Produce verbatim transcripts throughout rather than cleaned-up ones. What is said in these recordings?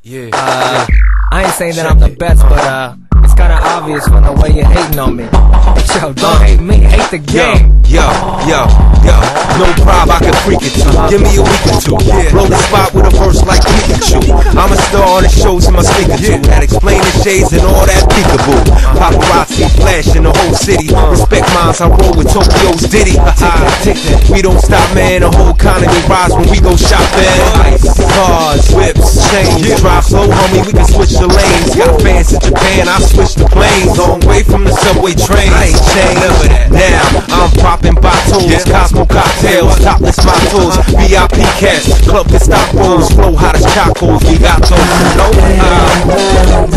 Yeah. Uh, I ain't saying that I'm the best, but uh, it's kinda obvious from the way you're hating on me. Yo, don't hate me, hate the game. Yo, yo, yo, no problem, I can freak it too. Give me a week or two. Roll the spot with a verse like Pikachu. I'm a star on the shows in my speaker too. That explain the shades and all that peekaboo. Paparazzi flash in the whole city. Respect mines, I roll with Tokyo's Diddy. We don't stop, man, the whole economy rise when we go shopping. Cars, whips, chains, drive slow, homie, we can switch the lanes. Got fans in Japan, I switch the planes. Long way from the subway train. I ain't changed. Now I'm popping bottles, Cosmo cocktails, topless mottos, V I P cats, club Gestapos, flow hot as Chacos. We got those who know And all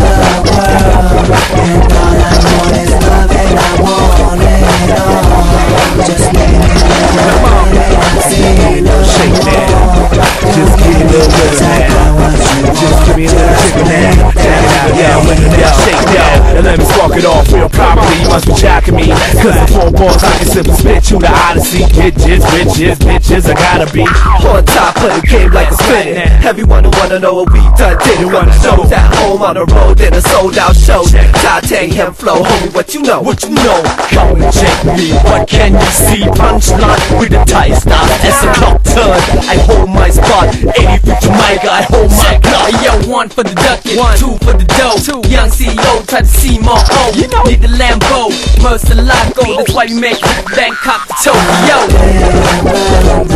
I want is love, and I want it all. Just let me know, say no shake that. Just give me a little bit of that. Just give me a little chicken that. Yeah, yeah, shake that. And let me spark it off real properly. You must be jacking me, cause the four balls I can simply spit you the Odyssey. Bitches, bitches, bitches, I gotta be on top of the game like a spinning. Everyone who wanna know what we done did it. Wanna show at home on the road in a sold out show. Titanium flow, homie, what you know? What you know? Come and check me, what can you see? Punchline with a tight stop as the clock turn. I hold my spot, eighty feet to my guy, hold my clock. Yo, one for the ducket, one, two for the dough. Two. Young C E O, try to see more O. You know. Need the Lambo, Murcielago. That's why we make Bangkok to Tokyo. And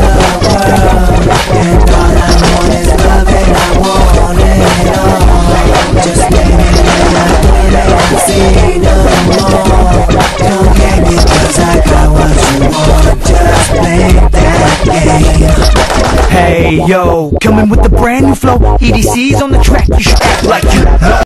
all I want is love, and I want it all. Just let me know, say no more. Don't get me, cause I got what you want. Just play that game. Hey yo, coming with the brand new flow. E D C's on the track, you should act like you know.